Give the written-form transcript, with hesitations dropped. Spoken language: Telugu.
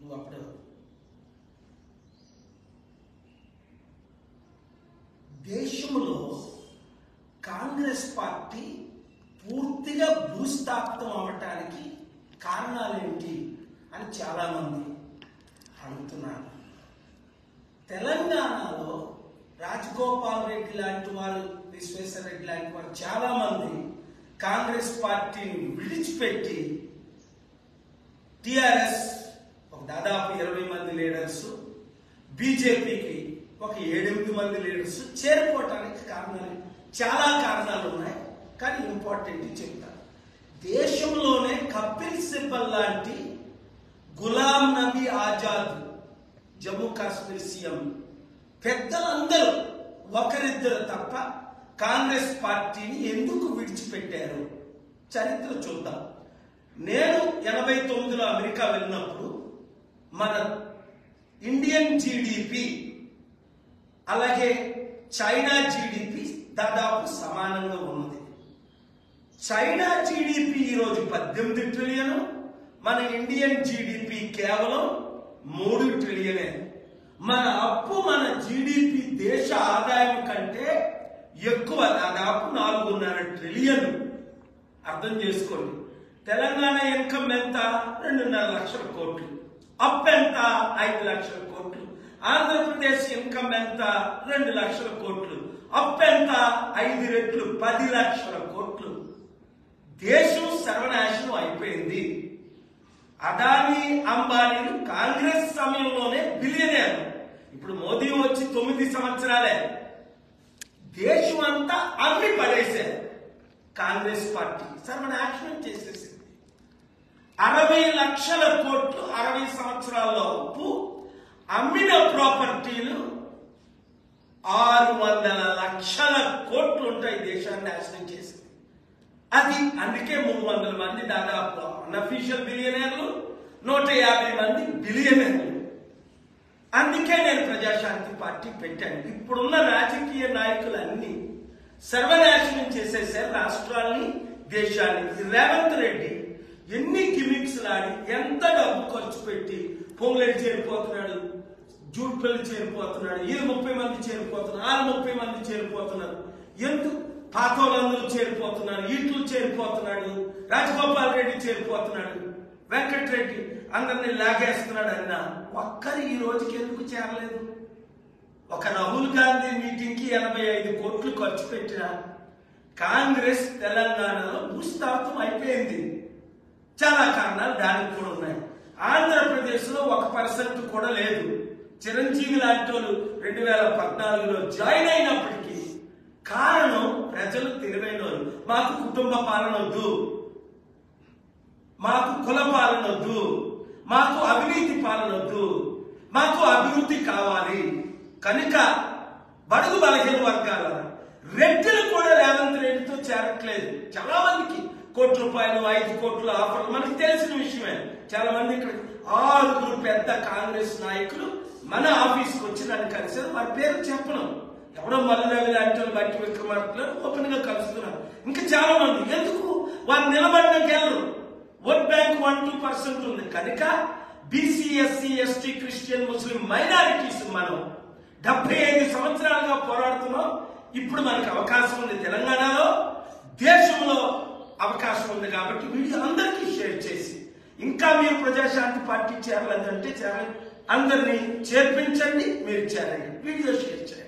నువ్వు అప్పుడు దేశంలో కాంగ్రెస్ పార్టీ పూర్తిగా భూస్థాపితం అవ్వటానికి కారణాలేంటి అని చాలామంది అడుగుతున్నారు. తెలంగాణలో రాజగోపాల్ రెడ్డి లాంటి వారు, విశ్వేశ్వర రెడ్డి లాంటి వారు చాలామంది కాంగ్రెస్ పార్టీని విడిచిపెట్టి టిఆర్ఎస్ ఒక దాదాపు 20 మంది లీడర్స్, బీజేపీకి ఒక 7-8 మంది లీడర్స్ చేరిపోవటానికి కారణాలు చాలా కారణాలు ఉన్నాయి. కానీ ఇంపార్టెంట్ చెప్తాను. దేశంలోనే కపిల్ సిబ్బల్ లాంటి గులాం నబీ ఆజాద్ జమ్మూ కాశ్మీర్ సీఎం పెద్దలందరూ ఒకరిద్దరు తప్ప కాంగ్రెస్ పార్టీని ఎందుకు విడిచిపెట్టారు చరిత్ర చూద్దాం. నేను 89లో అమెరికా వెళ్ళినప్పుడు మన ఇండియన్ జీడిపి అలాగే చైనా జీడిపి దాదాపు సమానంగా ఉన్నది. చైనా జీడిపి ఈరోజు 18 ట్రిలియన్, మన ఇండియన్ జీడిపి కేవలం 3 ట్రిలియనే. మన అప్పు మన జీడిపి దేశ ఆదాయం కంటే ఎక్కువ, దాదాపు 4.5 ట్రిలియన్. అర్థం చేసుకోండి. తెలంగాణ ఇన్కమ్ ఎంత? 2.5 లక్షల కోట్లు. అప్పు ఎంత? 5 లక్షల కోట్లు. ఆంధ్రప్రదేశ్ ఇన్కమ్ ఎంత? 2 లక్షల కోట్లు. అప్పు ఎంత? 5 రెట్లు, 10 లక్షల కోట్లు. దేశం సర్వనాశనం అయిపోయింది. అదానీ అంబానీలు కాంగ్రెస్ సమయంలోనే బిలియనర్. ఇప్పుడు మోదీ వచ్చి 9 సంవత్సరాలే. దేశం అంతా అమ్మి పడేశారు. కాంగ్రెస్ పార్టీ సర్వనాశనం చేసేసింది. 60 లక్షల కోట్లు 60 సంవత్సరాల్లో అప్పు, అమ్మిన ప్రాపర్టీలు 600 లక్షల కోట్లు ఉంటాయి. దేశాన్ని నాశనం చేసింది. అది అందుకే 300 మంది దాదాపు అన్అఫీషియల్ బిలియనర్లు, 150 మంది బిలియనర్లు. అందుకే నేను ప్రజాశాంతి పార్టీ పెట్టాను. ఇప్పుడున్న రాజకీయ నాయకులన్నీ సర్వనాశనం చేసేసారు రాష్ట్రాన్ని, దేశాన్ని. రేవంత్ రెడ్డి ఎన్ని గిమిక్స్ లాడి, ఎంత డబ్బు ఖర్చు పెట్టి పొంగులేటి చేరిపోతున్నాడు, జూట్పల్లి చేరిపోతున్నాడు, ఈయన 30 మంది చేరిపోతున్నారు, వాళ్ళు 30 మంది చేరిపోతున్నారు. ఎందుకు? పాత వాళ్ళందరూ చేరిపోతున్నారు, ఈట్లు చేరిపోతున్నాడు, రాజగోపాల్ రెడ్డి చేరిపోతున్నాడు, వెంకటరెడ్డి అందరినీ లాగేస్తున్నాడు. అన్నా ఒక్కరు ఈ రోజుకి ఎందుకు చేరలేదు? ఒక రాహుల్ గాంధీ మీటింగ్ కి 85 కోట్లు ఖర్చు పెట్టిన కాంగ్రెస్ తెలంగాణలో భూస్థాపితం అయిపోయింది. చాలా కారణాలు దానికి కూడా ఉన్నాయి. ఆంధ్రప్రదేశ్ లో 1% కూడా లేదు. చిరంజీవి లాంటి వాళ్ళు 2014లో జాయిన్ అయినప్పటికీ కారణం ప్రజలు తెలివైన వాళ్ళు. మాకు కుటుంబ పాలన వద్దు, మాకు కుల పాలన వద్దు, మాకు అవినీతి పాలన వద్దు, మాకు అభివృద్ధి కావాలి. కనుక బడుగు బలహీన వర్గాల రెడ్డిలు కూడా రేవంత్ రెడ్డితో చేరట్లేదు. చాలా మందికి ₹1 5 కోట్ల ఆఫర్లు మనకు తెలిసిన విషయమే. చాలా మంది ఇక్కడ 6 పెద్ద కాంగ్రెస్ నాయకులు మన ఆఫీస్కి వచ్చి నన్ను కలిసారు. వారి పేరు చెప్పను, ఎవరో మల్లురవి లాంటి వాళ్ళు, బట్టి విక్రమార్కులు ఓపెన్ గా కలుస్తున్నారు. ఇంకా చాలా మంది. ఎందుకు? వారు నిలబడిన గెలరు. ఓట్ బ్యాంక్ 1-2% ఉంది. కనుక BC, SC, ST, Christian, Muslim minorities మనం 75 సంవత్సరాలుగా పోరాడుతున్నాం. ఇప్పుడు మనకు అవకాశం ఉంది. తెలంగాణలో, దేశంలో అవకాశం ఉంది. కాబట్టి వీడియో అందరికీ షేర్ చేసి, ఇంకా మీరు ప్రజాశాంతి పార్టీ చేరాలంటే చేరండి, అందరినీ చేర్పించండి, మీరు చేరండి, వీడియో షేర్ చేయండి.